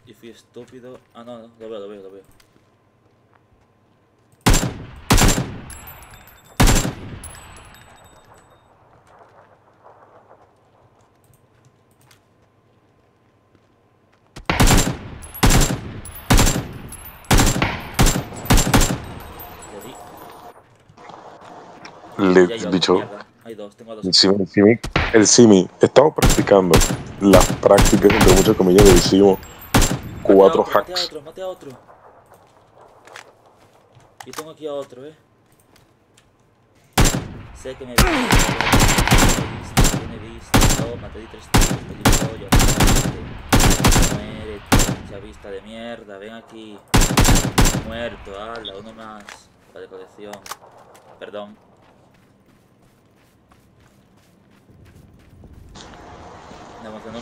Y fui estúpido. Ah, no, no, lo veo. Le Ya hay otro, dicho, mierda. Hay dos, tengo a dos. el Simi, estamos practicando las prácticas, entre muchas comillas, le hicimos 4 hacks. Mate a otro. Yo tengo aquí a otro, Sé que me he visto. Toma, te di 3 tiros, gilipollas. Muérete, mucha vista de mierda. Ven aquí. Muerto, ala, uno más. La de colección. Perdón.